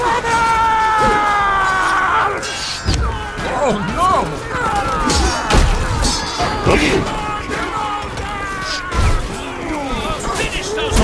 Oh no! Finish those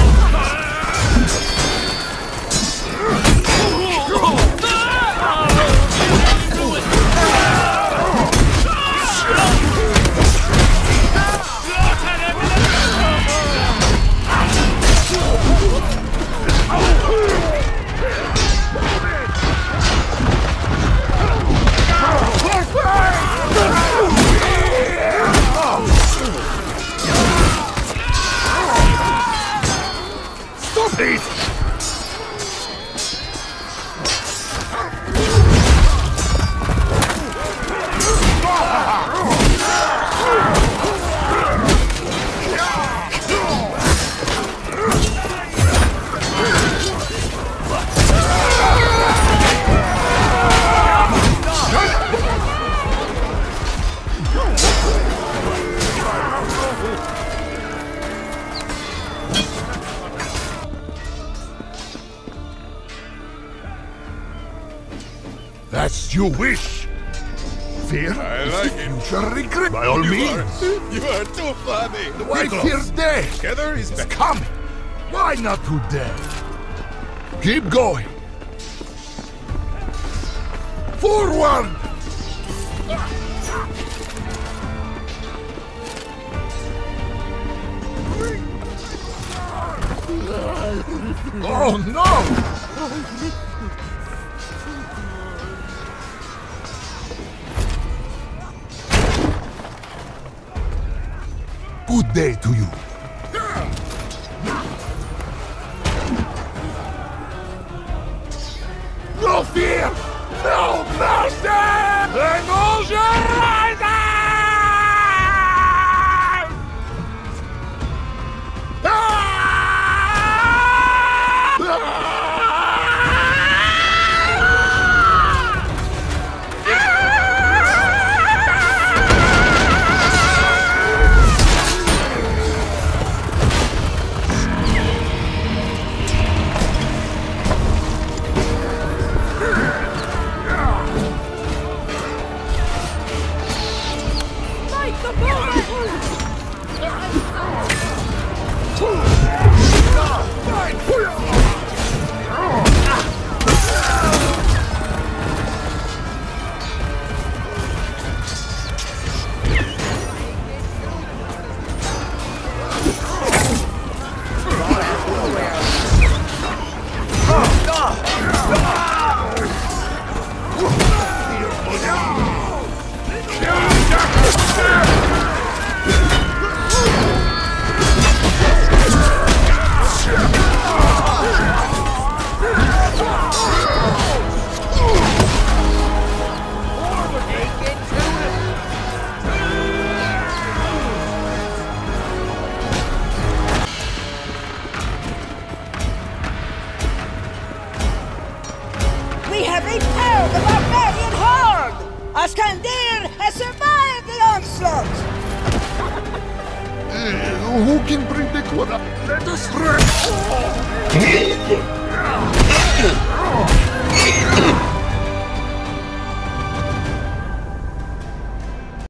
That's your wish. Fear? I like it. You shall regret. By all means. You are too funny. I fear death. Together is It's better. coming. Why not today? Keep going. Forward! Oh no! Good day to you. No fear! No mercy! Emotion rising! We have repelled the barbarian horde! Askandir has survived the onslaught! Who can bring the quarter? Let us rest!